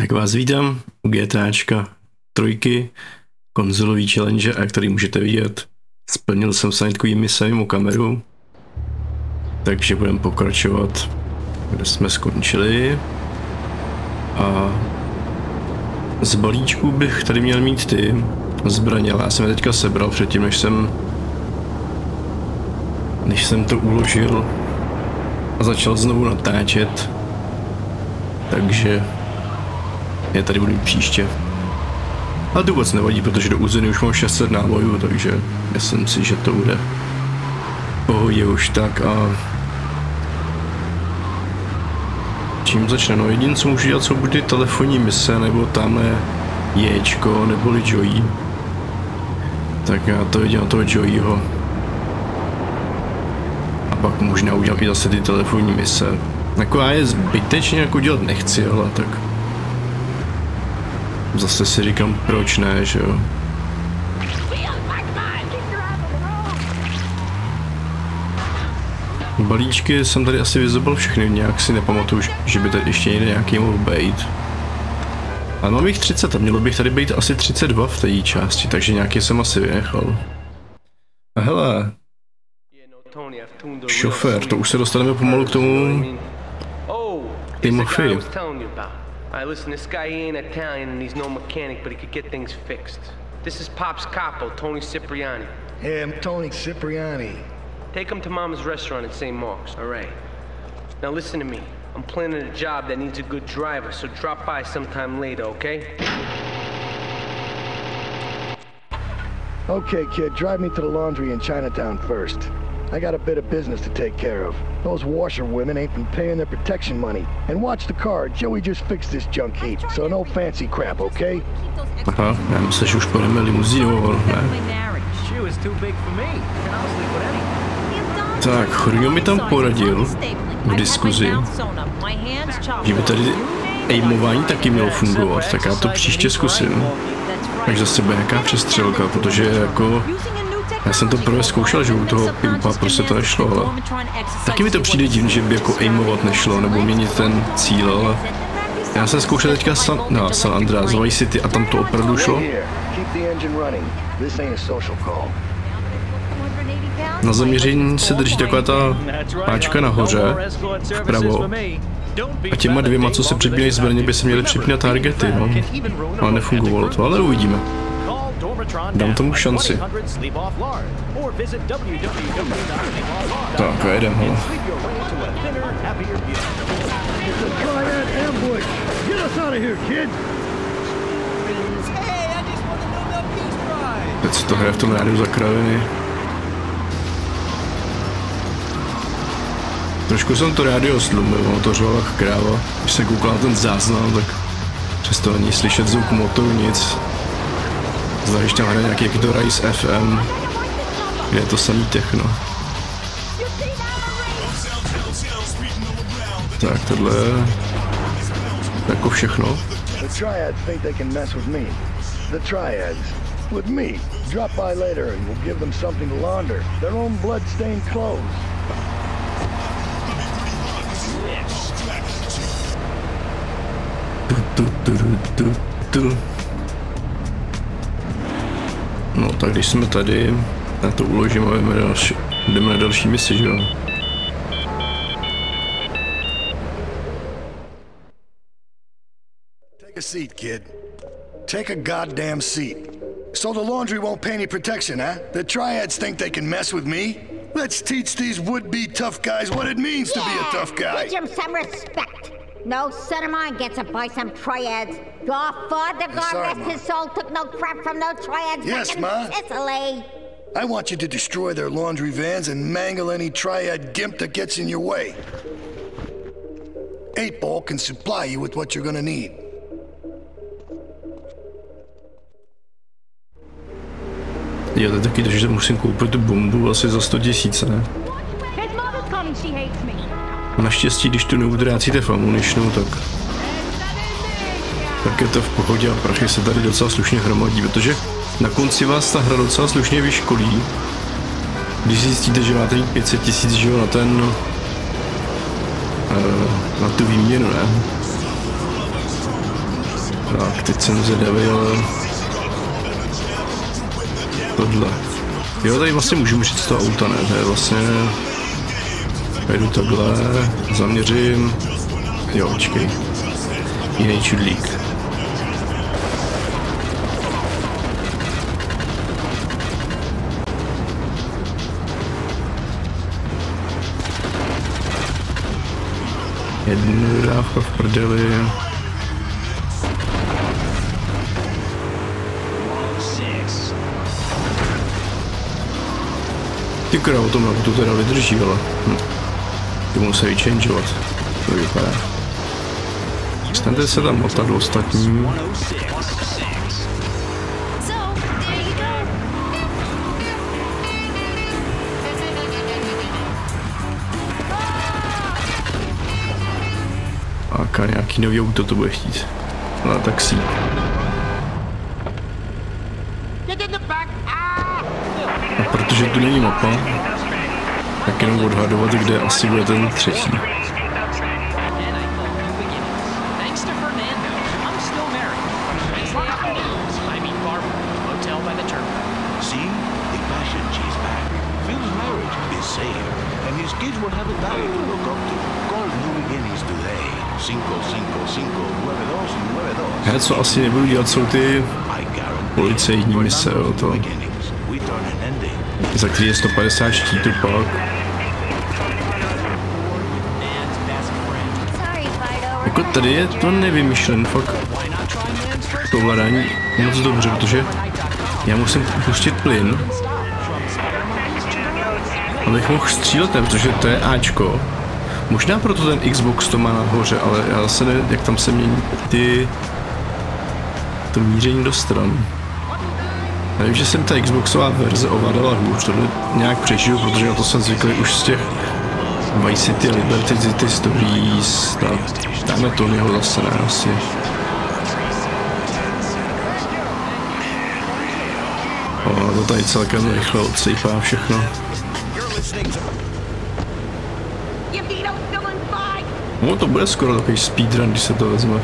Tak vás vítám u GTAčka 3, konzolový challenge, a který můžete vidět. Splnil jsem se takový mise mimo kameru, takže budeme pokračovat, kde jsme skončili. A z balíčků bych tady měl mít ty zbraně, ale já jsem je teďka sebral předtím, než jsem to uložil a začal znovu natáčet, takže je tady budu příště. Ale to vůbec nevadí, protože do území už mám 600 nábojů, takže myslím si, že to bude v pohodě už tak. A čím začne? No jediné, co můžu dělat, jsou buď ty telefonní mise, nebo tamhle Jčko, neboli Joey. Tak já to vidím na toho Joeyho. A pak možná udělám i zase ty telefonní mise. Jako já je zbytečně jako dělat nechci, ale tak zase si říkám, proč ne, že jo. Balíčky jsem tady asi vyzobal všechny, nějak si nepamatuju, že by tady ještě někde nějaký mohl být. Ale mám jich 30 a mělo bych tady být asi 32 v té části, takže nějaký jsem asi vynechal. A hele, šofér, to už se dostaneme pomalu k tomu Timothy. Alright, listen, this guy he ain't Italian and he's no mechanic, but he could get things fixed. This is Pop's capo, Tony Cipriani. Yeah, I'm Tony Cipriani. Take him to Mama's restaurant at St. Mark's, alright? Now listen to me. I'm planning a job that needs a good driver, so drop by sometime later, okay? Okay, kid, drive me to the laundry in Chinatown first. I got a bit of business to take care of. Those washerwomen ain't been paying their protection money. And watch the car, Joey just fixed this junk heap, so no fancy crap, okay? Aha, já myslím, že už půjdeme limuzínou, ne? Tak, Chorňo mi tam poradil v diskuzi, že by tady aimování taky mělo fungovat, tak já to příště zkusím. Takže zase bude nějaká přestřelka, protože jako já jsem to prvé zkoušel, že u toho pimpa prostě to nešlo, ale taky mi to přijde divný, že by jako aimovat nešlo, nebo měnit ten cíl, ale já jsem zkoušel teďka San Andreas, Vice City a tam to opravdu šlo. Na zaměření se drží taková ta páčka nahoře, vpravo, a těma dvěma, co se připínají zbraně, by se měly připínat targety, no. Ale nefungovalo to, ale uvidíme. Dám tomu šanci. Tak a jedem, hele. Teď se to hraje v tom rádiu za kraviny. Trošku jsem to rádio slumil, ono to řvala jak kráva. Když se koukal na ten záznam, tak přesto není slyšet zvuk motoru, nic. Zvlášť tam hraje nějaký jaký to Rise FM, kde je to samý techno. Tak tohle je jako všechno. With me. Drop by later and we'll give them something to launder. Their own blood-stained clothes. No tak když jsme tady, já to uložím a jdeme na další misi, že jo? Take a seat, kid. Take a goddamn seat. So the laundry won't pay any protection, huh? The triads think they can mess with me? Let's teach these would-be tough guys what it means to be a tough guy. Teach him some respect. No son of mine gets it by some triads. Your father, God rest his soul, took no crap from no triads back in Sicily. I want you to destroy their laundry vans and mangle any triad gimp that gets in your way. 8-Ball can supply you with what you're gonna need. Jo, to je taky to, že musím koupit tu bombu asi za 100 000, ne? Naštěstí, když tu neutrácíte v amunitionu, tak je to v pohodě a prachy se tady docela slušně hromadí, protože na konci vás ta hra docela slušně vyškolí. Když zjistíte, že máte 500 000, že jo, na tu výměnu, ne? Tak, teď jsem zvědavý, ale... Tohle. Jo, tady vlastně můžu říct z toho auta, ne? To je vlastně... Jdu takhle, zaměřím... Jo, počkej. Jiný čudlík. Jednu dávka v prdeli. Ty král, to teda vydrží, ale ty musí vychangeovat. To vypadá. Staňte se tam motat ostatní. A nějaký nový auto to bude chtít. Na taxi. A protože tu není mapa, tak jenom odhadovat, kde asi bude ten třetí. Já co asi nebudu dělat, jsou ty policejní mise, jo, to. Za který je 150 štítů pak. Jako tady je to nevymyšlen, fakt. To ovládání moc dobře, protože já musím pustit plyn, abych mohl střílet, protože to je Ačko. Možná proto ten Xbox to má nahoře, ale já zase nevím, jak tam se mění to míření do stran. Já vím, že jsem ta Xboxová verze ovládala hůř, tohle nějak přežiju, protože na to jsem zvyklý už z těch Vice City, Liberty City Stories, dáme Tonyho zase, ne, asi. To tady celkem rychle odsejpá všechno. No to bude skoro takový speedrun, když se to vezme.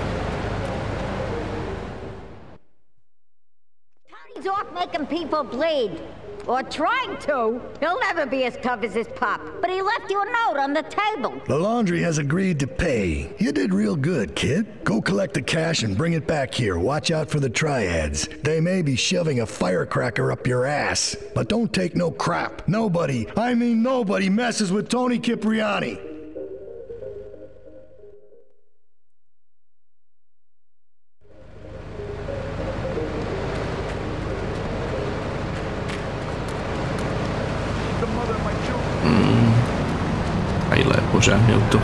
Tony's off making people bleed. Or trying to. He'll never be as tough as his pop. But he left you a note on the table. The laundry has agreed to pay. You did real good, kid. Go collect the cash and bring it back here. Watch out for the triads. They may be shoving a firecracker up your ass. But don't take no crap. Nobody, I mean nobody, messes with Tony Cipriani. Tadyhle pořád měl to.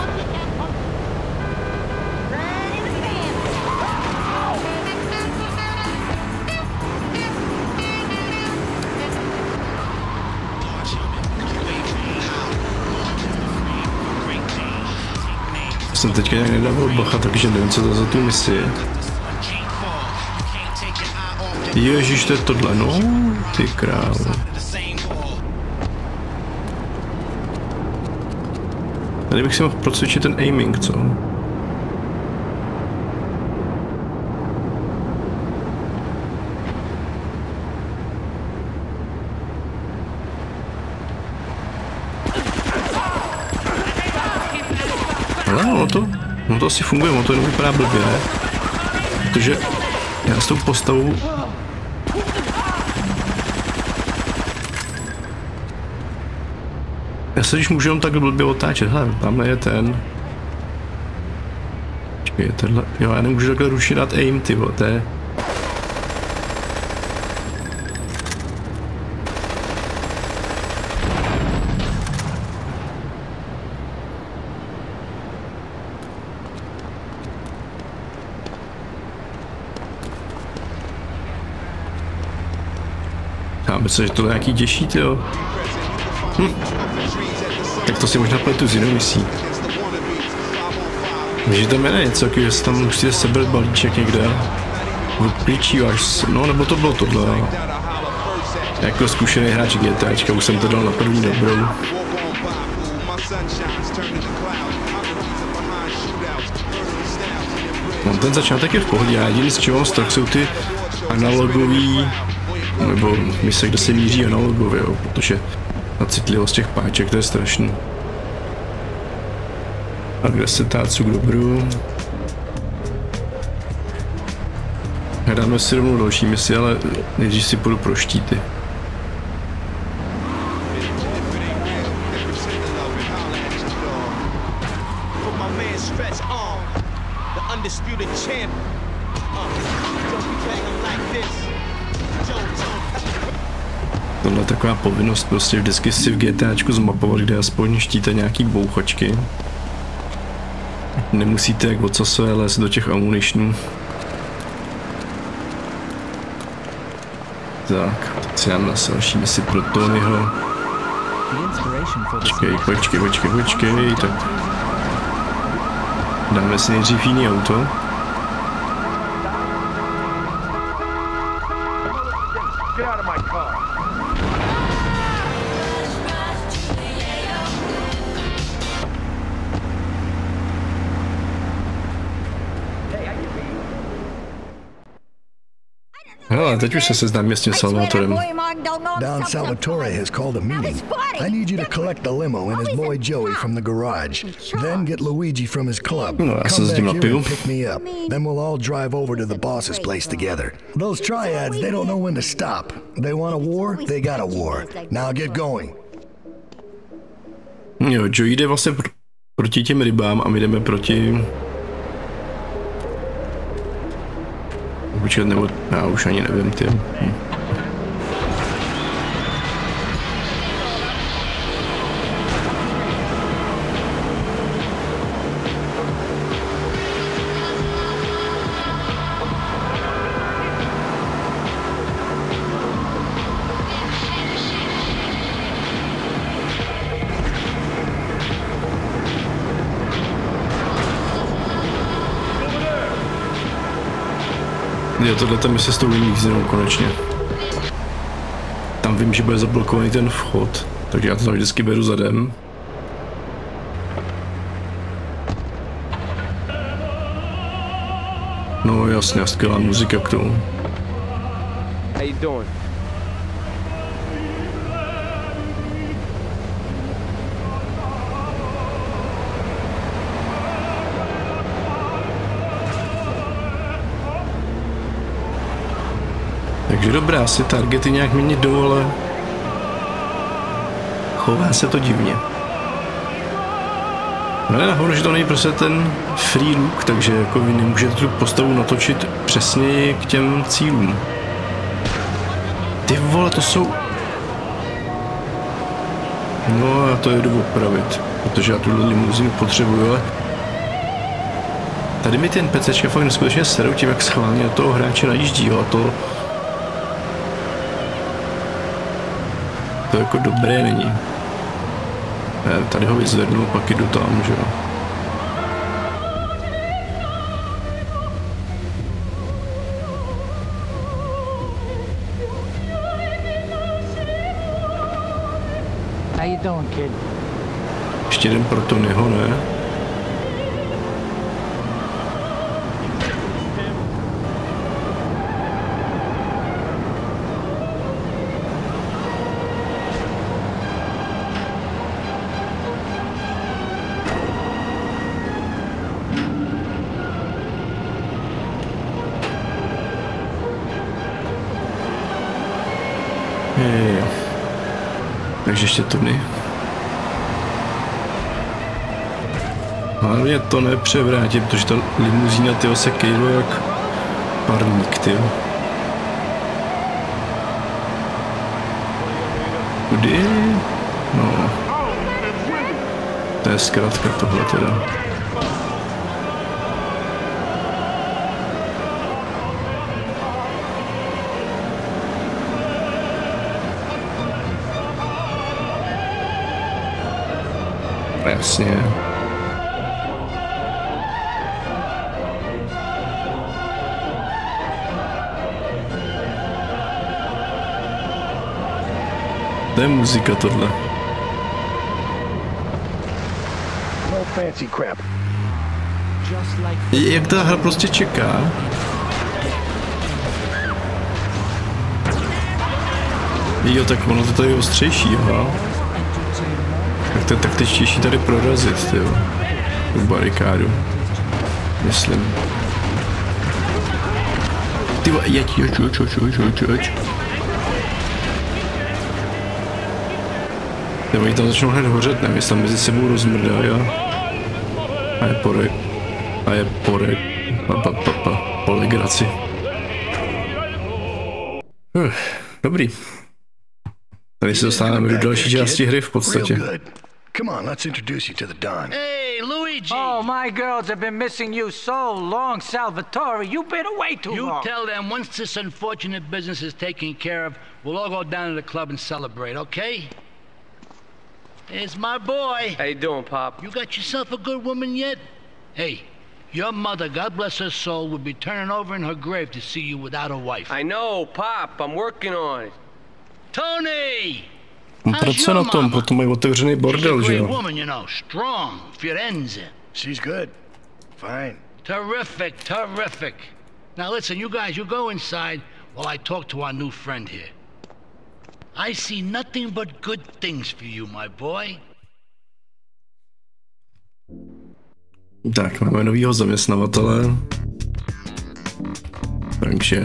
Jsem teďka nějak nedával bacha, takže nevím, co to za tu misi je. Ježíš, to je tohle, no, ty krávo. Tady bych si mohl procvičit ten aiming, co? Ale no to asi funguje, ono to jenom vypadá blbě, ne? Protože já s tou postavou... Já se když můžu jenom tak blbě otáčet, hele, tamhle je ten. Počkej, tenhle, jo, já nemůžu takhle rušit dát aim, ty vole, to je... Já myslím, že to je nějaký těžší, tyjo. Tak to si možná pletu z jinou misí. Víš, že tam je něco, že si tam musíte sebrat balíček někde. Vyklíčíváš, no nebo to bylo tohle. Jako zkušený hráč GTAčka, už jsem to dal na první dobrou. No, ten začátek je v pohodě, já jediný z čeho mám strach jsou ty analogový, nebo mise, kde se míří analogově, jo, protože ta citlivost těch páček, to je strašný. A kde se tácu k dobru? Hledáme si rovnou další misi, ale nejdřív si půjdu pro štíty. Tohle je taková povinnost prostě vždycky si v GTAčku zmapovat, kde aspoň štíte nějaký bouchočky. Nemusíte jak ocasové lézt do těch ammunitionů. Tak, teď si dám na další misi pro Tonyho. Počkej, tak. Dáme si nejdřív jiný auto. Hele, teď už se seznámím s tím Salvatorem. Don Salvatore has called a meeting. I need you to collect the limo and his boy Joey from the garage. Then get Luigi from his club. No, já se Come zdím na back here pivu. and pick me up. Then we'll all drive over to the boss's place together. Those triads, they don't know when to stop. They want a war, they got a war. Now get going. Jo, Joey jde vlastně proti těm rybám a my jdeme proti... Počkat, nebo já už ani nevím, ty. Jo, tohle mi se s tou limuzínou konečně. Tam vím, že bude zablokovaný ten vchod, takže já to tam vždycky beru zadem. No jasně, skvělá muzika k tomu. How you doing? Takže dobrá, si targety nějak měnit jdou, ale chová se to divně. No je nahoru, že to není prostě ten free look, takže jako vy nemůžete tu postavu natočit přesně k těm cílům. Ty vole, to jsou... No já to jedu opravit, protože já tuhle limuzinu potřebuju, ale... Tady mi ten PCčka fakt neskutečně serou tím, jak schválně do toho hráče najíždí, jo, a to... To jako dobré není. Tady ho vyzvednu, pak jdu tam, že jo. How you doing, kid? Ještě jeden pro Tonyho, ne? Takže ještě Tony. Hlavně to nepřevrátím, protože ta limuzína tyho se kejluje jak parník, tyjo. Kudy? No. To je zkrátka tohle teda. Jasně. To je muzika tohle. No fancy crap. Jak ta hra prostě čeká. Jo, tak ono to tady je ostřejší, aha. Tak to je taktičtější tady prorazit, tyjo. Tu barikádu. Myslím. Tyjo, jeď. Nebo oni tam začnou hned hořet, nevím, jestli tam mezi sebou rozmrdají a je porek. Po legraci. Dobrý. Tady se dostáváme do další části hry v podstatě. Come on, let's introduce you to the Don. Hey, Luigi! Oh, my girls have been missing you so long, Salvatore. You've been away too long. You tell them once this unfortunate business is taken care of, we'll all go down to the club and celebrate, okay? Here's my boy. How you doing, Pop? You got yourself a good woman yet? Hey, your mother, God bless her soul, would be turning over in her grave to see you without a wife. I know, Pop. I'm working on it. Tony! Pracuje na tom, proto mají otevřený bordel, že jo? Woman, you know, strong, Firenze. She's good. Fine. Terrific. Now listen, you guys, you go inside while I talk to our new friend here. I see nothing but good things for you, my boy. Tak, máme novýho zaměstnavatele. Takže...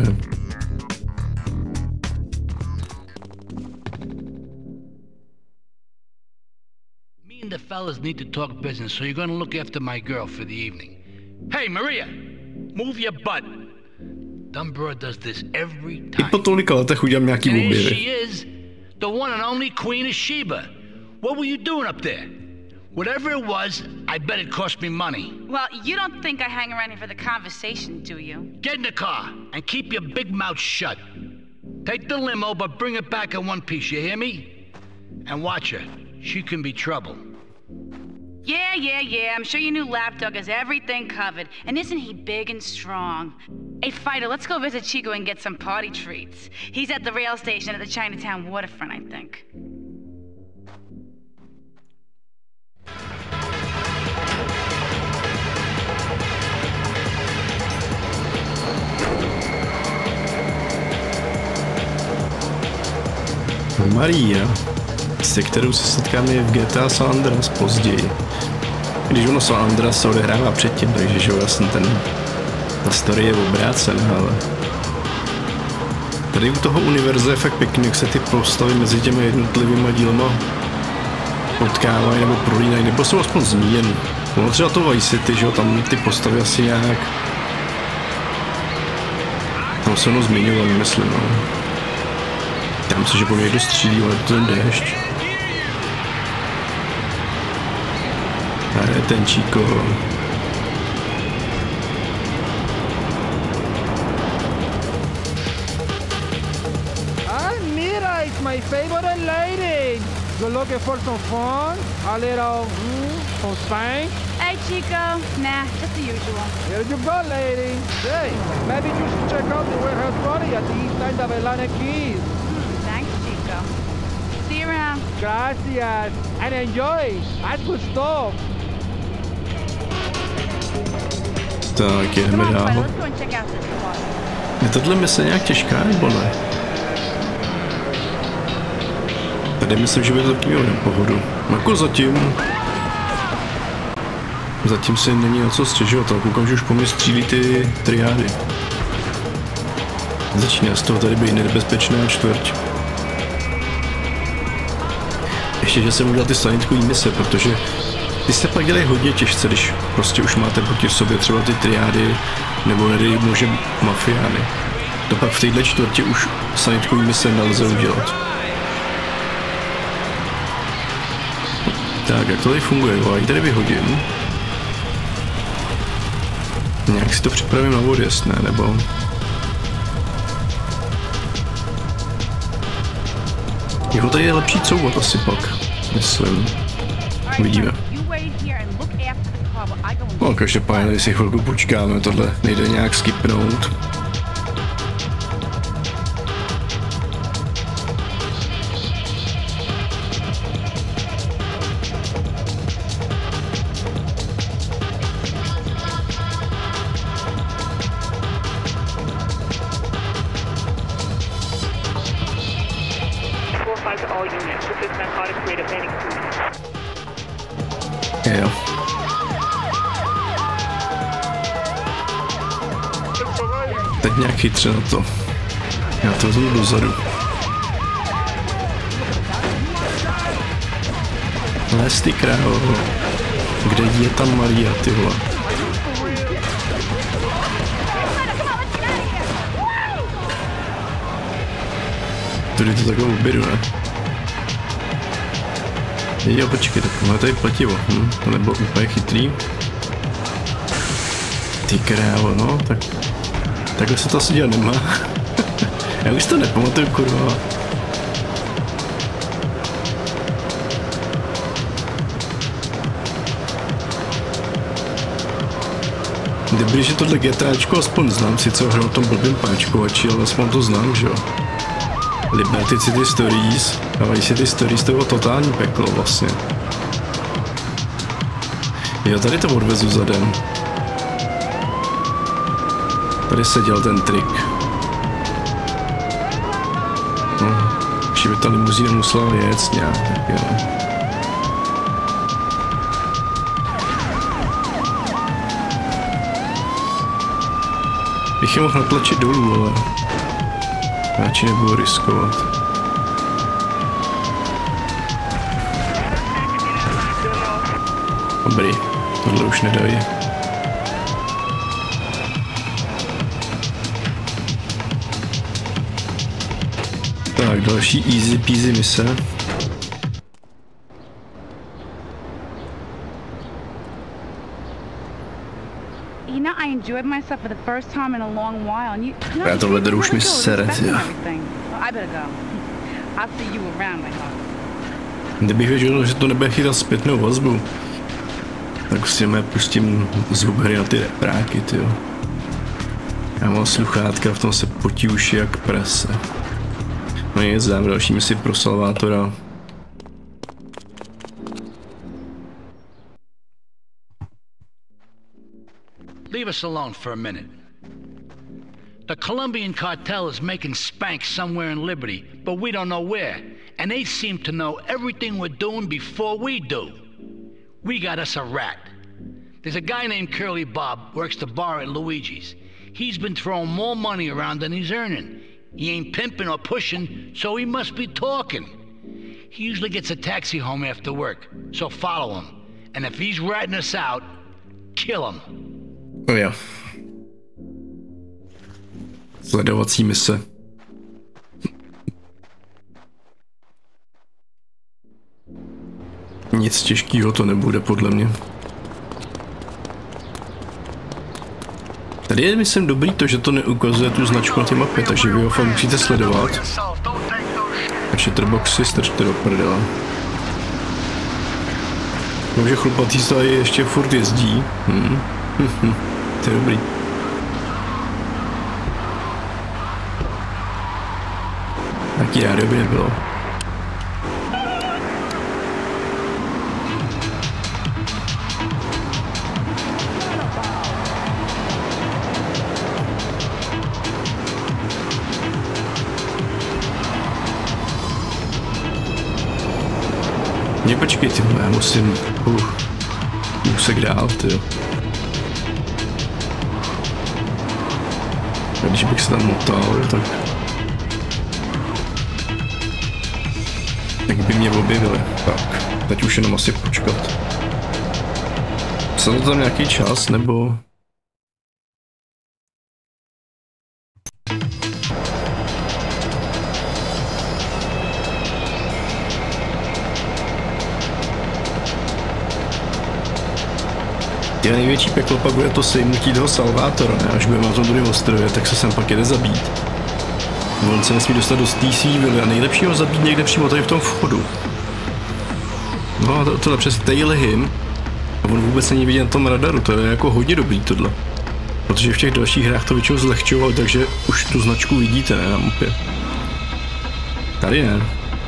Me and the fellas need to talk business, so you're gonna look after my girl for the evening. Hey, Maria, move your butt. Dumbro does this every time. I po tolika letech udělám nějaký objevy. objevy. She is the one and only Queen of Sheba. What were you doing up there? Whatever it was, I bet it cost me money. Well, you don't think I hang around here for the conversation, do you? Get in the car and keep your big mouth shut. Take the limo, but bring it back in one piece, you hear me? And watch her. She can be trouble. Yeah. I'm sure your new lapdog has everything covered. And isn't he big and strong? Hey, Fido, let's go visit Chico and get some party treats. He's at the rail station at the Chinatown waterfront, I think. Maria, se kterou se setkáme v GTA San Andreas později. Když ono San Andreas se odehrává předtím, takže že vlastně ta story je obrácená, ale... Tady u toho univerza je fakt pěkný, jak se ty postavy mezi těmi jednotlivými dílma potkávají nebo prolínají, nebo jsou aspoň zmíněny. Ono třeba to Vice City, že jo, tam ty postavy asi nějak... Tam se ono zmiňovali, myslím, no. Tam se, že po mě někdo střílí, ale to ten déšť. A je ten Chico. Mira, it's my favorite lady. You're looking for some fun? A little, some spank? Hey, Chico. Nah, just the usual. Here you go, lady. Hey, maybe you should check out the warehouse party at the east side of Atlantic Keys. Thanks, Chico. See you around. Gracias. And enjoy. That's good stuff. Tak, jdeme dál. Je tato mise nějak těžká, nebo ne? Tady myslím, že by to taky mělo pohodu. Jako zatím si není na co stěžovat, ale koukám, že už po mě střílí ty triády. Začíná z toho tady být nebezpečná čtvrť. Ještě, že jsem udělal ty sanitkový mise, protože ty se pak dělají hodně těžce, když prostě už máte proti sobě třeba ty triády, nebo nedej může mafiány. To pak v této čtvrti už sanitkový mise nelze udělat. Tak, jak to tady funguje? Já ji tady vyhodím. Nějak si to připravím na odjezd, ne? Nebo... Jako tady je lepší couvat asi pak, myslím. Uvidíme. No, každopádně si chvilku počkáme, tohle nejde nějak skipnout. Jo. Teď nějak chytře na to. Já to vezmu dozadu. Les ty krávo. Kde je tam Maria, ty vole? Tudy to takhle obědu, ne? Jo, počkej, tak tohle tady pletivo. To nebylo úplně chytrý. Ty krávo, no, tak... Takhle se to asi dělat nemá. Já už to nepamatuju, kurva. Dobrý, že tohle GTAčko aspoň znám, sice ho hrál v tom blbým páčkovači, ale aspoň to znám, že jo. Liberty City Stories, a Vice City Stories to bylo totální peklo vlastně. Jo, tady to odvezu zadem. Tady se dělal ten trik. No, ještě by ta limuzína musela jet nějak, tak jo. Bych je mohl natlačit dolů, ale radši nebudu riskovat. Dobrý, tohle už nedají. Tak, další easy peasy mise. Já tohle jdu už mi seret, jo. Kdybych věděl, že to nebude chytat zpětnou vazbu, tak si pustím zvuk hry na ty repráky, tyjo. Já mám sluchátka, v tom se potí uši jak prase. No nic, dám další misi pro Salvátora. Leave us alone for a minute. The Colombian cartel is making spank somewhere in Liberty, but we don't know where. And they seem to know everything we're doing before we do. We got us a rat. There's a guy named Curly Bob, works the bar at Luigi's. He's been throwing more money around than he's earning. He ain't pimping or pushing, so he must be talking. He usually gets a taxi home after work, so follow him. And if he's ratting us out, kill him. Oh jo. Sledovací mise. Nic těžkého to nebude, podle mě. Tady je, myslím, dobrý to, že to neukazuje tu značku na té mapě, takže vy ho fakt musíte sledovat. Takže trboxy strčte do prdela. No, že chlupatý tady ještě furt jezdí. To je dobrý. Taký rádio by nebylo. Ne, počkej, ty, já musím úsek dál, ty. A když bych se tam motal, tak by mě objevili. Tak, teď už jenom asi počkat. Jsem tam nějaký čas, nebo... Je největší peklo pak bude to sejmutí toho Salvátora, ne? Až budeme na tom druhém ostrově, tak se sem pak jede zabít. On se nesmí dostat do té síly a nejlepší ho zabít někde přímo tady v tom vchodu. No a tohle přes Tail him. A on vůbec není vidět na tom radaru, to je jako hodně dobrý tohle. Protože v těch dalších hrách to většinou zlehčovalo, takže už tu značku vidíte, ne, na mapě. Tady ne.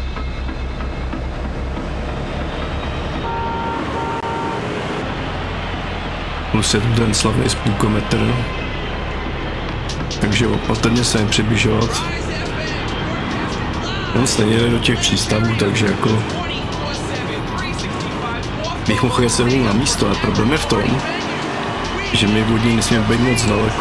Plus je tu ten slavný spůkometr. Takže opatrně se jim přibližovat. On stejně jde do těch přístavů, takže jako... Bych mohl jet se na místo, ale problém je v tom, že my vodní nesmíme být moc daleko.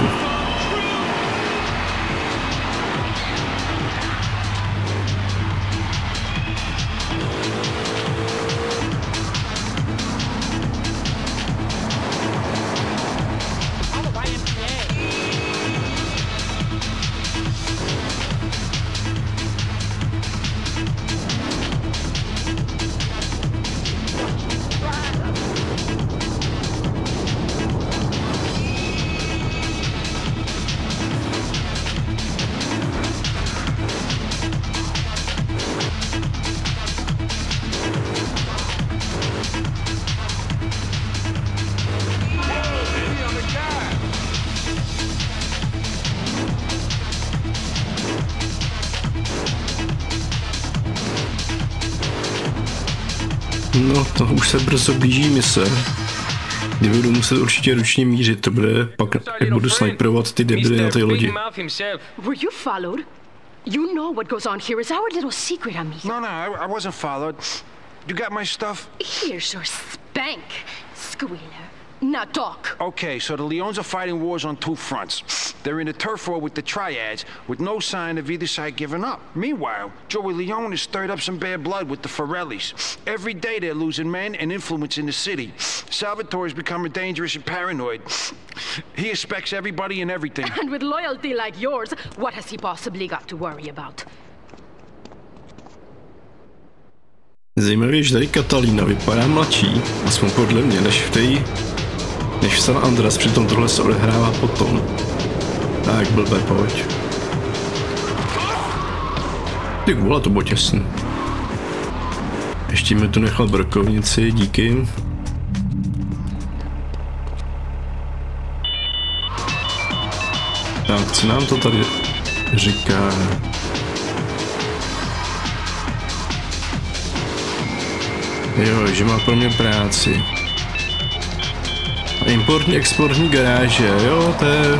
No, to už se brzo blíží mise. Kdy budu muset určitě ručně mířit, to bude pak, jak budu sniperovat ty debily na té lodi. Were you followed? You know what goes on here is our little secret, amigo. No, I wasn't followed. You got my stuff? Here's your spank, squealer. Now talk. Okay, so the Leons are fighting wars on two fronts. They're in a turf war with the Triads, with no sign of either side giving up. Meanwhile, Joey Leone has stirred up some bad blood with the Forellis. Every day they're losing men and influence in the city. Salvatore's becoming dangerous and paranoid. He expects everybody and everything. And with loyalty like yours, what has he possibly got to worry about? Zajímavé, že tady Katalína vypadá mladší, aspoň podle mě, než v San Andreas, přitom tohle se odehrává potom. Tak blbé, pojď. Ty vole, to bylo těsný. Ještě mi tu nechal brokovnici, díky. Tak, co nám to tady říká? Jo, že má pro mě práci. Importní, exportní garáže, jo, to je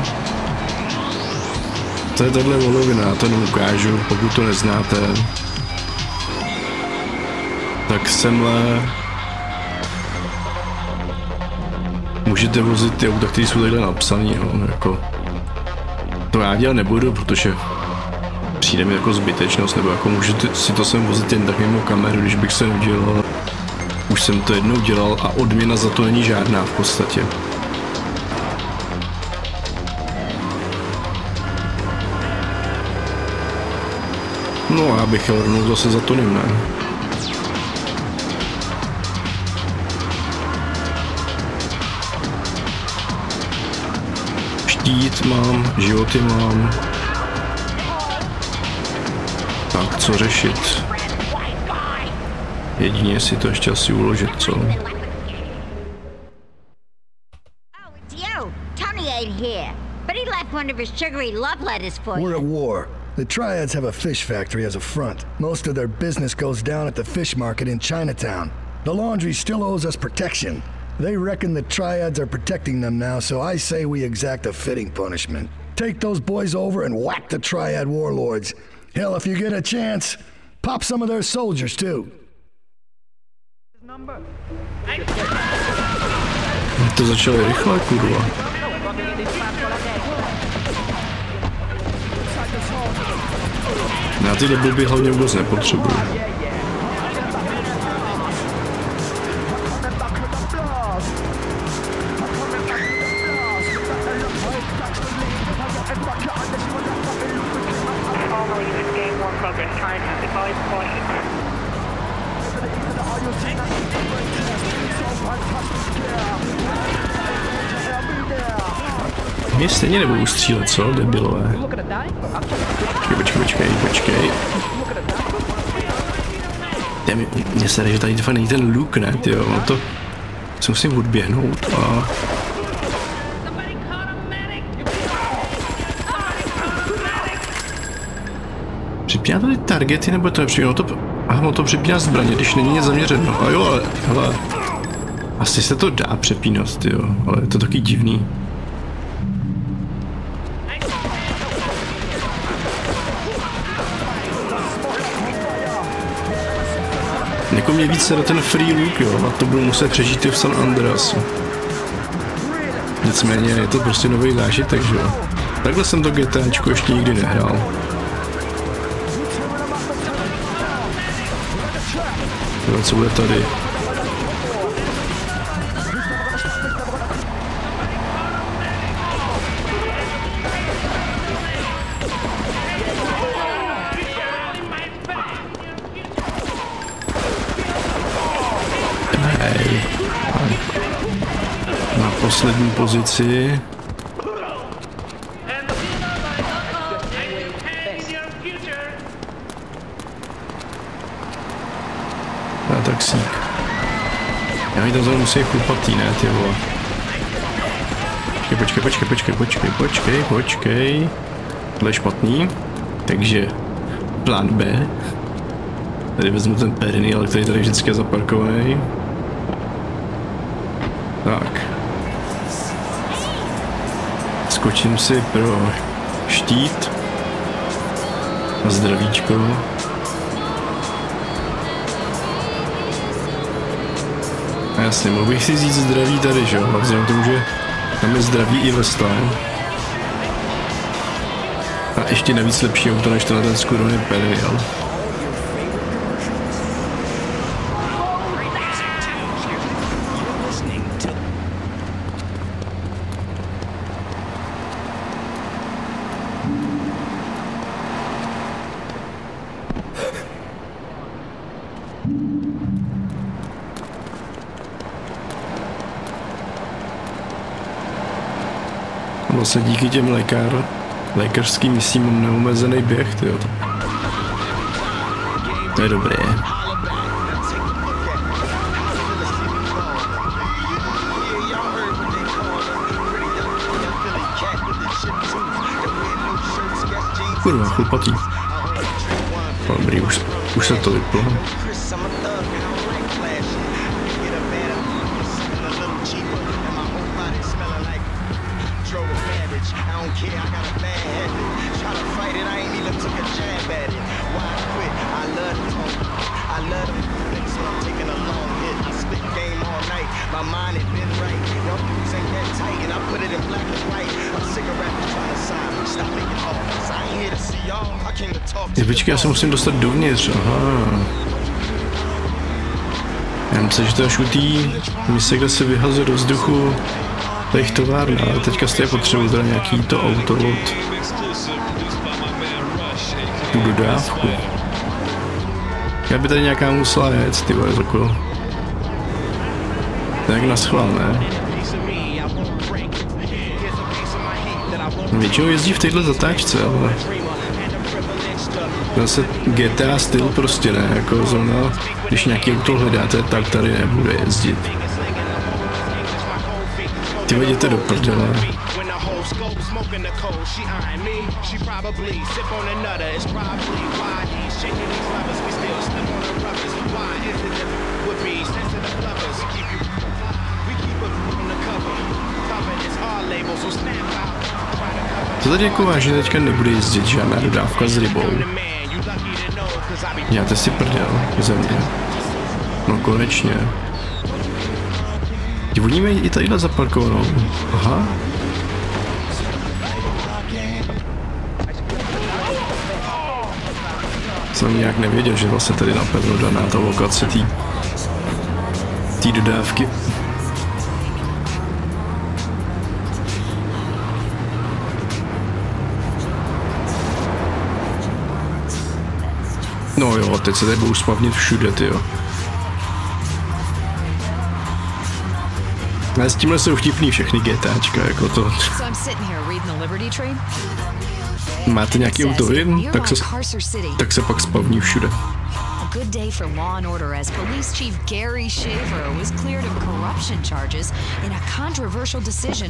tahle volovina, to jenom ukážu, pokud to neznáte. Tak semhle můžete vozit ty auta, které jsou takhle napsaný, jo, jako. To já dělat nebudu, protože přijde mi jako zbytečnost, nebo jako můžete si to sem vozit jen tak mimo kameru, když bych se udělal. Už jsem to jednou dělal a odměna za to není žádná v podstatě. No já bych jel rovnou zase za to ne. Štít mám, životy mám. Tak co řešit? Jedině si to ještě asi uložit, co? Oh, it's you. Tony ain't here, but he left one of his sugary love letters for you. We're at war. The Triads have a fish factory as a front. Most of their business goes down at the fish market in Chinatown. The laundry still owes us protection. They reckon the Triads are protecting them now, so I say we exact a fitting punishment. Take those boys over and whack the Triad warlords. Hell, if you get a chance, pop some of their soldiers too. To začalo rychle, kurva. Já tyhle blby hlavně vůbec nepotřebuji. Mě stejně nebudou střílet, co? Debilové. Počkej. Mně se že tady není ten look, ne, tyjo, no to... Se musím odběhnout a... Připíná tady targety, nebo to nepřipíná? Aha, to připíná zbraně, když není nic zaměřeno. A jo, ale, hele... Asi se to dá přepínat, tyjo, ale je to taky divný. Jako mě víc na ten free look, jo, a to budu muset přežít i v San Andreasu. Nicméně je to prostě nový zážitek, že jo. Takhle jsem to GTAčko ještě nikdy nehrál. Jo, co bude tady? Na poslední pozici. A taxík. Já mi to zase musí chlupatý, ne, ty vole. Počkej. Tohle je špatný. Takže plán B. Tady vezmu ten Perennial, který tady vždycky je zaparkovaný. Tak. Skočím si pro štít. A zdravíčko. A jasně, mohl bych si vzít zdraví tady, že jo? A vzhledem k tomu, že tam je zdraví i Vesta. A ještě navíc lepší auto než ten skurvený Perennial. Vlastně díky těm lékařským misím mám neomezený běh, tyjo. To je dobré. Kurva, chlupatý. Dobrý, už se to vyplo. Počkej, já se musím dostat dovnitř, aha. Já myslím, že to až u té mise, kde se vyhazuje do vzduchu ta jejich továrna, ale teďka stejně potřebuji teda nějaký to auto od tu dodávku. Já by tady nějaká musela jet, ty vole, jako. Tak naschvál, ne? Většinou jezdí v téhle zatáčce, ale zase GTA styl prostě ne, jako zrovna, když nějaký auto hledáte, tak tady nebude jezdit. Ty jděte do prdele. To tady jako vážně teďka nebude jezdit žádná dodávka s rybou. Děláte si prdel ze mě. No konečně. Oni mají i tadyhle zaparkovanou. Aha. Jsem nějak nevěděl, že vlastně tady napevno daná ta lokace té dodávky. No jo, teď se tady budou spavnit všude, tyjo. Ale s tímhle jsou vtipný všechny GTAčka, jako to. Máte nějaký autovin, tak se pak spavní všude. Good day for law and order as Police Chief Gary Shaver was cleared of corruption charges in a controversial decision.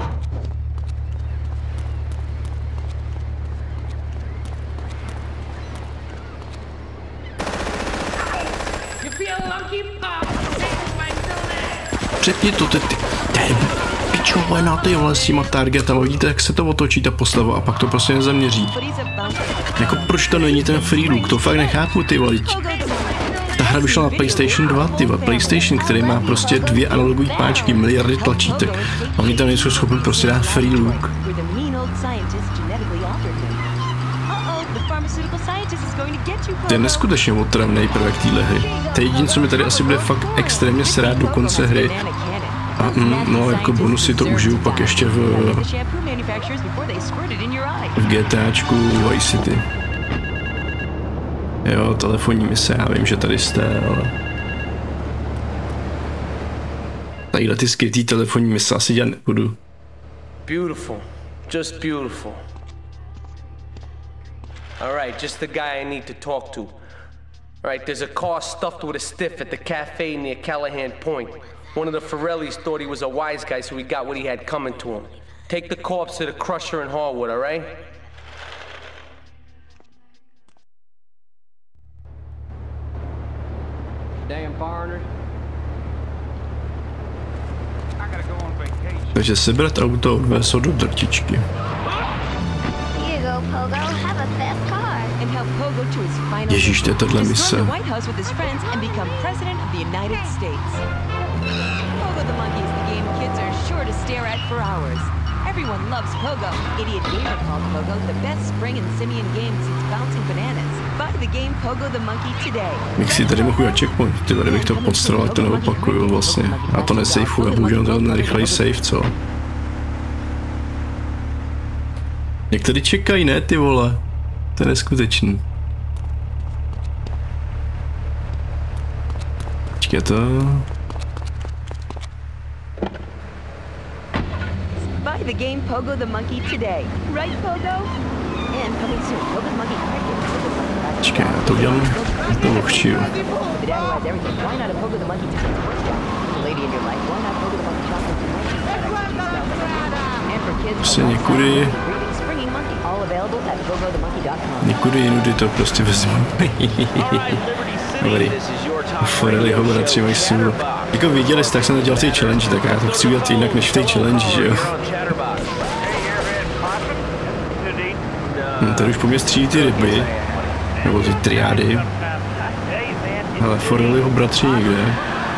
Přepni to, ty pičovina, ty vole, s těma targetama, vidíte, jak se to otočí ta postava a pak to prostě nezaměří. Jako proč to není ten free look, to fakt nechápu, ty vole. Ta hra vyšla na PlayStation 2, tyva. PlayStation, který má prostě 2 analogové páčky, miliardy tlačítek. A oni tam nejsou schopni prostě dát free look. To je neskutečně otravný prvek téhle hry. To je jediné, co mi tady asi bude fakt extrémně srát do konce hry. A no, jako bonusy to užiju pak ještě v GTAčku Vice City. Jo, telefonní mise, já vím, že tady jste, ale... Tadyhle ty skrytý telefonní mise asi dělat nebudu. Beautiful. Just beautiful. Alright, just the guy I need to talk to. Alright, there's a car stuffed with a stiff at the cafe near Callahan Point. One of the Forellis thought he was a wise guy, so he got what he had coming to him. Take the corpse to the Crusher in Harwood, alright? Damn foreigners. Takže sebrat auto odvést ho do drtičky. Ježíš, to je tato mise. Everyone loves Pogo. Idiot Gamer called Pogo the best spring and simian game since bouncing bananas. Buy the game Pogo the Monkey today. Bych si tady mohl udělat checkpoint, ty vady bych to podstral, to neopakuju vlastně. Já to nesafeuju, já používám to na rychlej save, co? Jak tady čekají, ne ty vole? To je neskutečný. Počkej to... Buy the game Pogo the Monkey today. Right, Pogo? And coming soon, Pogo the Monkey cricket. Počkej, já to udělám, to ochčiju. Prostě někudy jinudy to prostě vezmu. Dobrý. Forelliho bratři mají sílu. Jako viděli jste, tak jsem to dělal v té challenge, tak já to chci udělat jinak než v té challenge, že jo? Tady už po mě střílí ty ryby. Nebo ty triády. Ale Forelliho bratři někde.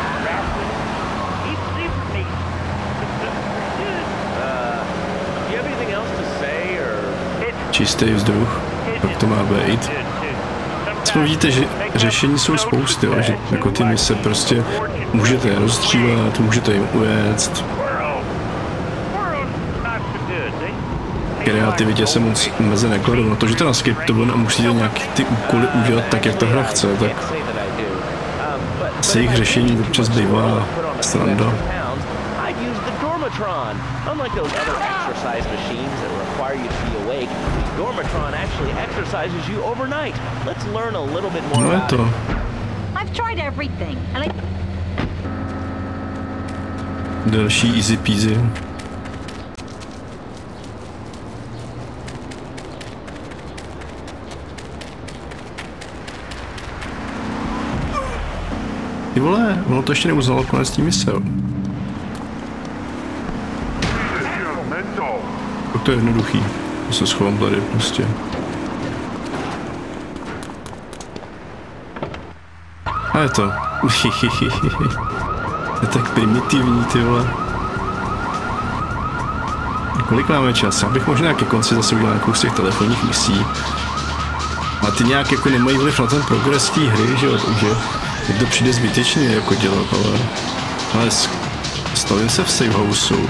Čistý vzduch, jak to má být. Aspoň vidíte, že řešení jsou spousty, že jako ty mise prostě můžete je rozstřílet, můžete jim ujet. Kreativitě se moc meze nekladou na to, že to naskriptované a musíte nějaký ty úkoly udělat tak, jak ta hra chce, tak se jejich řešení občas bývá sranda. Unlike those other exercise machines that require you to be awake, Dormatron actually exercises you overnight. Let's learn a little bit more about it. I've tried everything, and I... Další easy peasy. Ty vole, ono to ještě neuznalo konec tím mise. To je jednoduchý, to se schovám tady prostě. A je to. Je tak primitivní, ty vole. Kolik máme čas? Já bych možná ke konci zase udělal nějakou z těch telefonních misí. A ty nějak jako nemají vliv na ten progres té hry, že jo, takže jak to přijde zbytečně jako dělat, ale stavím se v save houseu.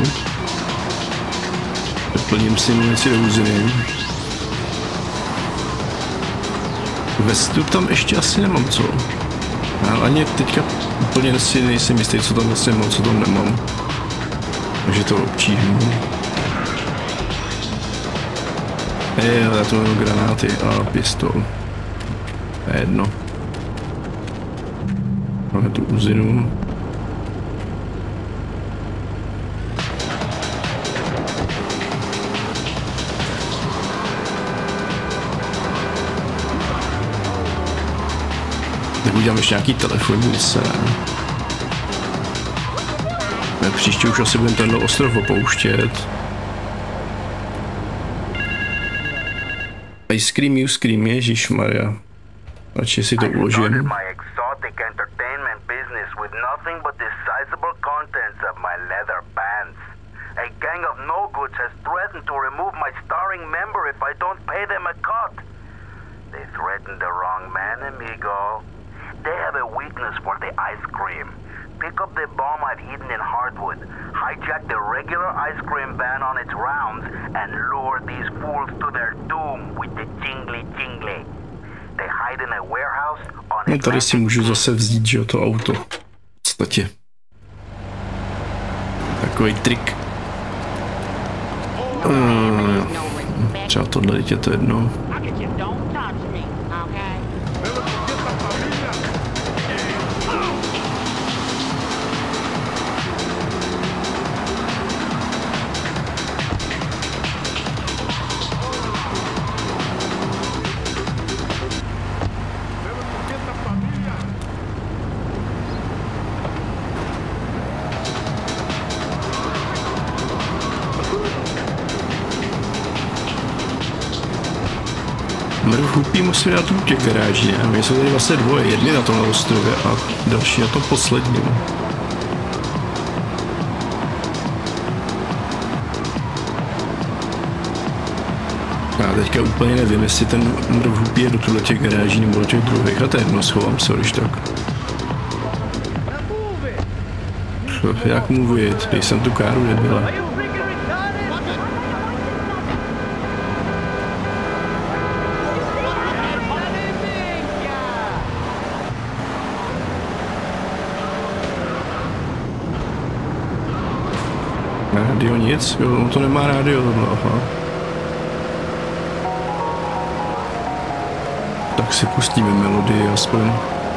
Plním si munici do úziny. Vestu tam ještě asi nemám, co? Já ani teďka úplně si nejsem jistý, co tam vlastně mám, co tam nemám. Takže to obtížím. Já tu mám granáty a pistol. To je jedno. Máme tu úzinu. Udělám ještě nějaký telefonní mise. Příště už asi budeme tenhle ostrov opouštět. Ice cream, ježišmarja. Radši si to uložím. nothing but the sizable contents of my leather pants. A gang of no-goods has threatened to remove my starring member if I don't pay them a cut. They threatened the wrong man, amigo. They have a weakness for the ice cream. Pick up the bomb I've hidden in Hardwood, hijack the regular ice cream van on its rounds, and lure these fools to their doom with the jingly. They hide in a warehouse on No tady si můžu zase vzít, že jo, to auto. V podstatě. Takový trik. Třeba tohle je to jedno. Mrv hupí musí dát u těch garáží, ne? My jsou tady vlastně dvoje, jedni na tomhle ostrově a další na tom posledním. Já teďka úplně nevím, jestli ten mrv hupí je do tuhle těch garáží nebo do těch druhých, a to je jedno, schovám se, když tak. Jak mluvit, když jsem tu káru nebyla. Rádio nic? Jo, on to nemá rádio tohle, aha. Tak si pustíme melodii aspoň.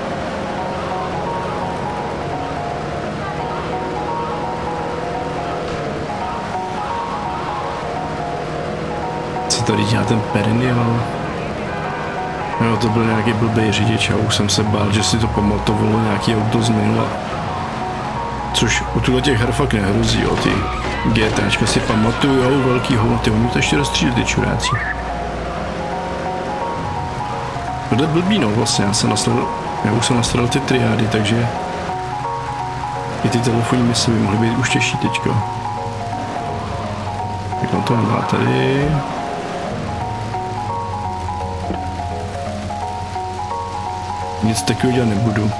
Co tady dělá ten Perennial? Jo, to byl nějaký blbý řidič a už jsem se bál, že si to pamatovalo nějaký auto z minula. Což u tuhle těch her fakt nehrozí, jo, ty GTAčka si pamatujou velký houty, oni to ještě rozstřílí, ty čuráci. Tohle je blbý, no, vlastně, já už jsem nastavil ty triády, takže i ty telefonní mise by mohly být už těžší teďko. Tak on to má tady. Nic takového dělat nebudu.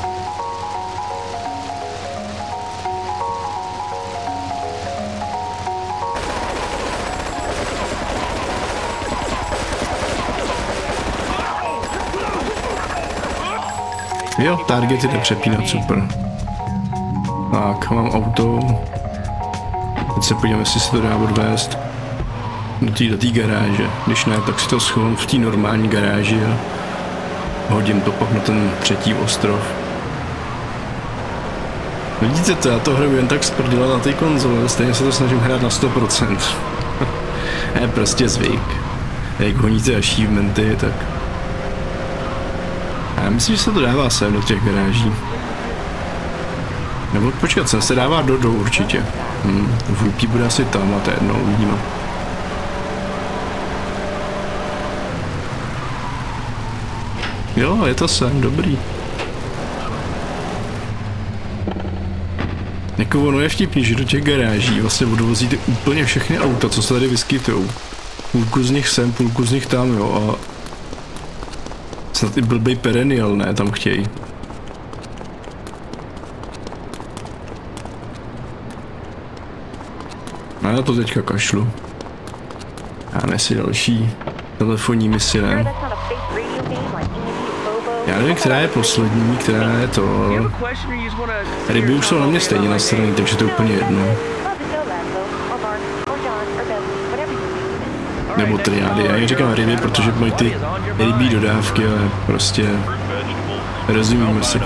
Jo, target jde přepínat, super. Tak, mám auto. Teď se podívám, jestli se to dá odvést do té garáže. Když ne, tak si to schovám v té normální garáži a hodím to pak na ten třetí ostrov. Vidíte to, já to hraju jen tak zprdila na té konzole, stejně se to snažím hrát na 100%. Je prostě zvyk. Jak honíte achievementy, tak... Já myslím, že se to dává sem do těch garáží. Nebo počkat, sem se dává do určitě. Vůpí bude asi tam a to jedno, uvidíme. Jo, je to sem, dobrý. Jako ono je vtipný, že do těch garáží vlastně odvozíte úplně všechny auta, co se tady vyskytujou. Půlku z nich sem, půlku z nich tam, jo, a... Snad i blbej Perennial, ne, tam chtějí. No já to teďka kašlu. Dáme si další telefonní misi, ne? Já nevím, která je poslední, která je to... Ryby už jsou na mě stejně nastavený, takže to je úplně jedno. Nebo triády, já jim říkám ryby, protože mají ty rybí dodávky, ale prostě rozumíme si.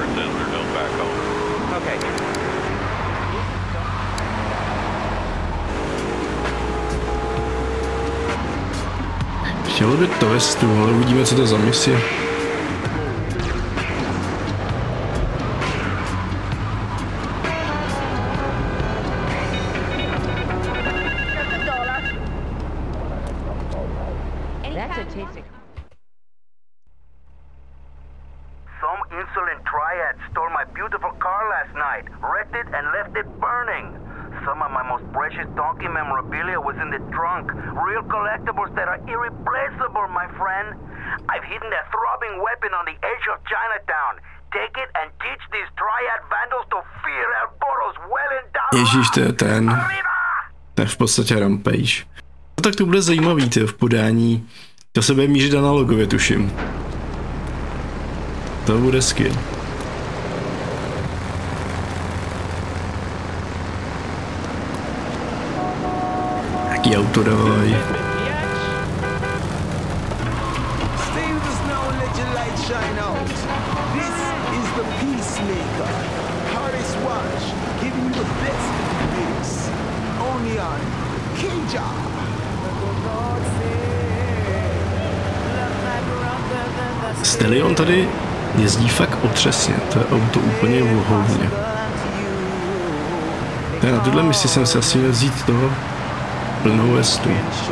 Chtělo by to vestu, ale uvidíme, co to za misi. insolent triad stole my beautiful car last night, wrecked it and left it burning. Some of my most precious donkey memorabilia was in the trunk. Real collectibles that are irreplaceable, my friend. I've hidden a throbbing weapon on the edge of Chinatown. Take it and teach these triad vandals to fear El Burro's well endowed. Ježíš, to je ten. To je v podstatě Rampage. No tak to bude zajímavý, v podání. To se bude mířit analogově, tuším. To bude skill. Jaký auto dávaj. Stallion tady jezdí fakt otřesně, to je auto úplně vohovně. Na tuhle misi jsem se asi měl vzít toho plnou vestu.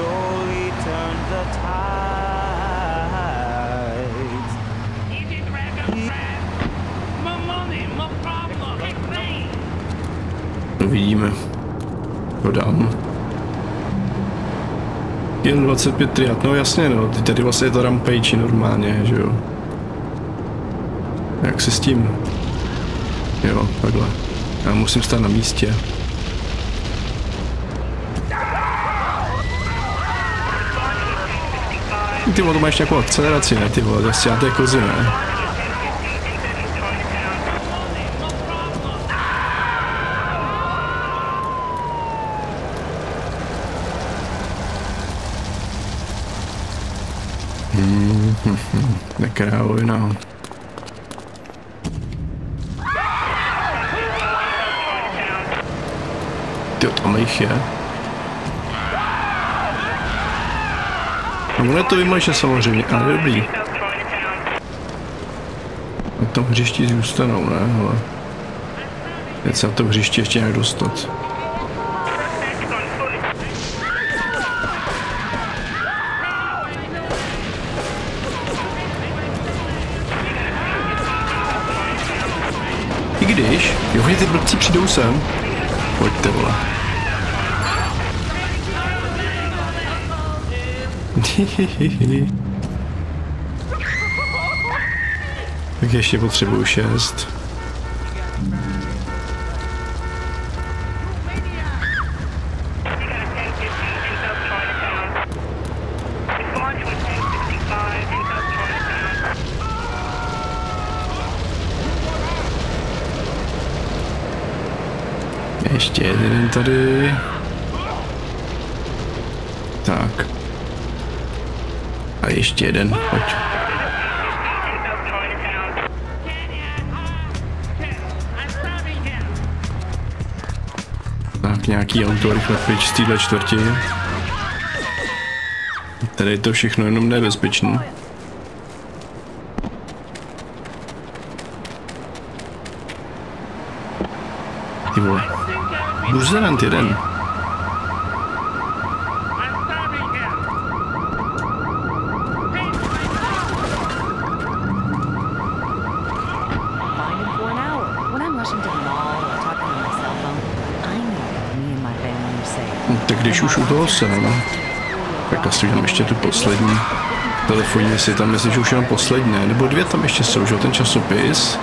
Uvidíme. To dám. Jen 25 triat, no jasně no, tady vlastně je to Rampage normálně, že jo. Jak se s tím? Jo, takhle. Já musím stát na místě. Ty vole, to má ještě nějakou akceleraci, ne ty vole, to stěháte kozy, ne? Nekrávojna. Ty tam jich je. No ono to vymlejše samozřejmě, ale dobrý. Na tom hřišti zůstanou, ne? Ale teď se na tom hřišti ještě nějak dostat. I když, jo, ty blbci přijdou sem. Pojďte, vole. Tak ještě potřebuju 6. Ještě jeden tady. Tak. A ještě jeden, pojď. Tak nějaký auto rychle pryč z téhle čtvrti. Tady je to všechno jenom nebezpečný. Ty vole. Buzerant jeden. Tak když už u toho jsem, tak asi udělám ještě tu poslední telefonní misi, tam myslím, že už jenom poslední, nebo 2 tam ještě jsou, že ten časopis.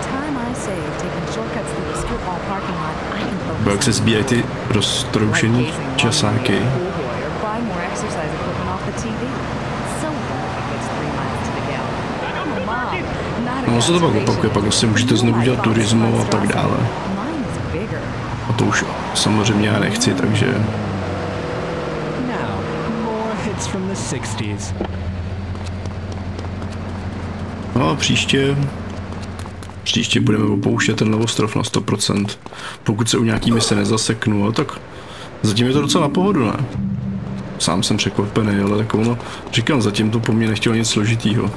Bo jak se sbírají ty roztroušený časáky. No se to pak opakuje, pak asi můžete znovu dělat turismu a tak dále. A to už samozřejmě já nechci, takže... No a příště budeme opouštět ten ostrov na 100%. Pokud se u nějaký mise nezaseknu, tak zatím je to docela na pohodu, ne? Sám jsem překvapený, ale tak ono, říkám, zatím to po mně nechtělo nic složitýho.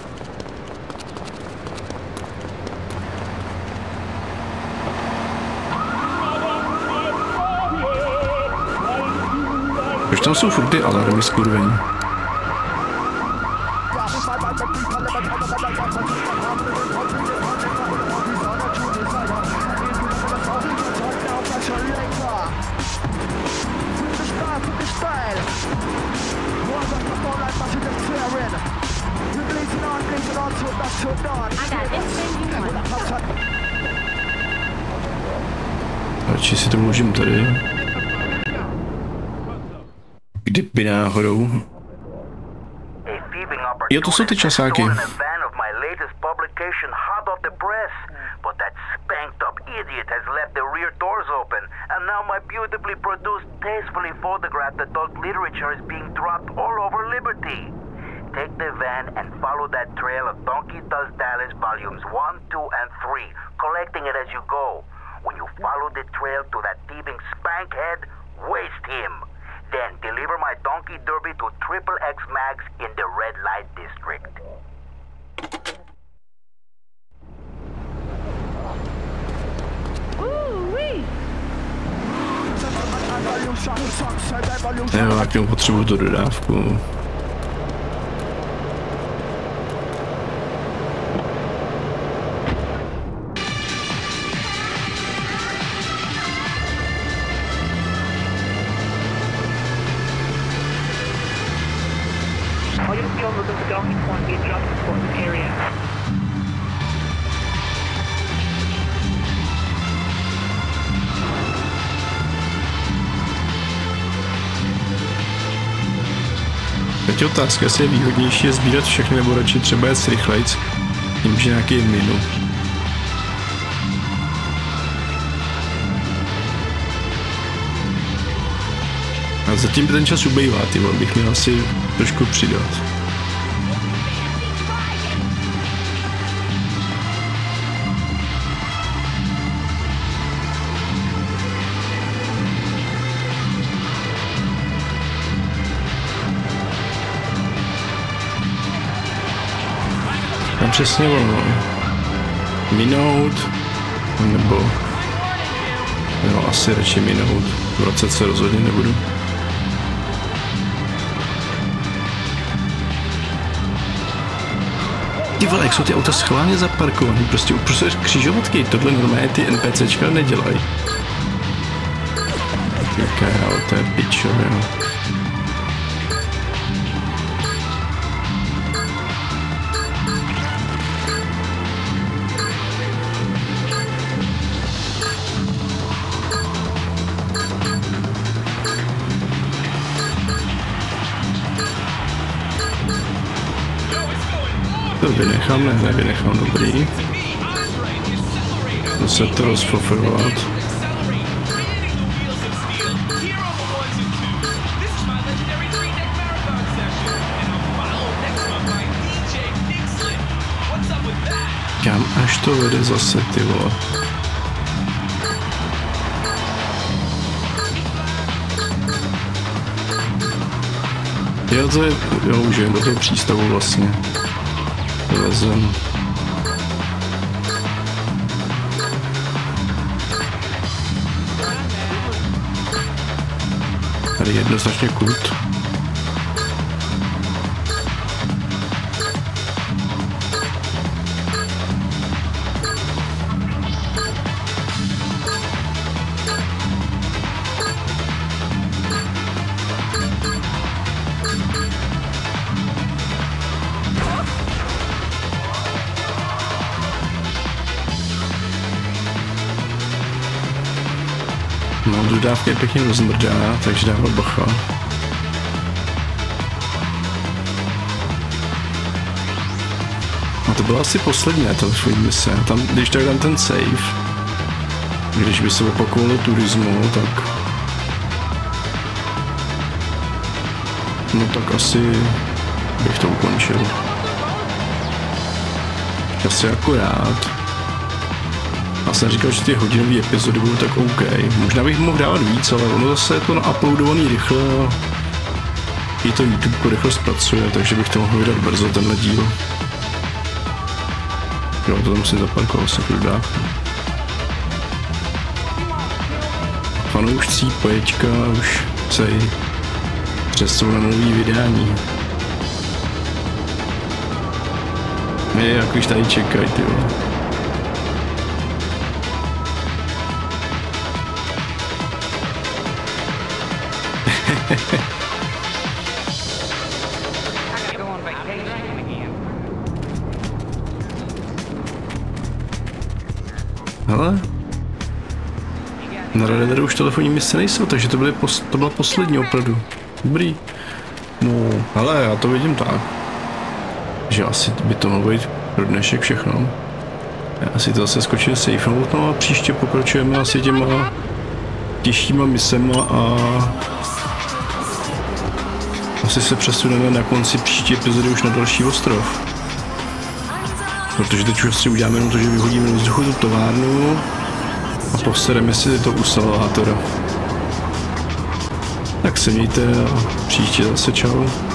Proč tam jsou furt ty alarmy skurvení? Radši si to můžem tady. Kdyby náhodou. Jo, to jsou ty časáky. But that spanked up idiot has left the rear doors open, and now my beautifully produced, tastefully photographed adult literature is being dropped all over Liberty. Take the van and follow that trail of Donkey Does Dallas volumes 1, 2, and 3, collecting it as you go. When you follow the trail to that thieving spankhead, waste him. Then deliver my Donkey Derby to XXX Mags in the Red Light District. Jo, já k němu potřebuju tu dodávku. Teď otázka, jestli je výhodnější je sbírat všechny nebo radši třeba jet rychlejc, tím, že nějaký minu. A zatím by ten čas ubejvá, tyvo, bych měl asi trošku přidat. Tam přesně ono. Minout, nebo... Jo, asi radši minout. Vracet se rozhodně nebudu. Ty vole, jak jsou ty auta schválně zaparkovaný, prostě uprostřed křižovatky, tohle normálně ty NPCčka nedělají. Jaká auto je pičovina. To vynechám, ne, nevynechám, dobrý. Musím to rozfofrovat. Kam až to vede zase, ty vole. Jo, to je, jo, už jen do toho přístavu vlastně. Vezem. Tady jednoznačně kult. No, dodávka je pěkně rozmrdá, takže dávám bacha. A to byla asi poslední telefonní mise. Tam, když tak dám ten save, když by se opakovalo turismu, tak... No tak asi bych to ukončil. Asi akorát. Já jsem říkal, že ty hodinové epizody budou tak OK. Možná bych mohl dávat víc, ale ono zase je to nauploadovaný rychle a i to YouTube rychle zpracuje, takže bych to mohl vydat brzo, tenhle díl. Jo, to tam si zaparkoval se dodávku. Fanoušcí poječka už se přesou na nový vydání. Jak když tady čekají, ty vole. Hele, na radaru už telefonní mise nejsou, takže to byla poslední opravdu. Dobrý. No, hele, já to vidím tak, že asi by to mohlo být pro dnešek všechno. Já si to zase skočím safenout, no a příště pokračujeme asi těma těžšíma misema a asi se přesuneme na konci příští epizody už na další ostrov. Protože teď už si uděláme jenom to, že vyhodíme do vzduchu tu továrnu a posereme si to u salvátora. Tak se mějte a příště zase čau.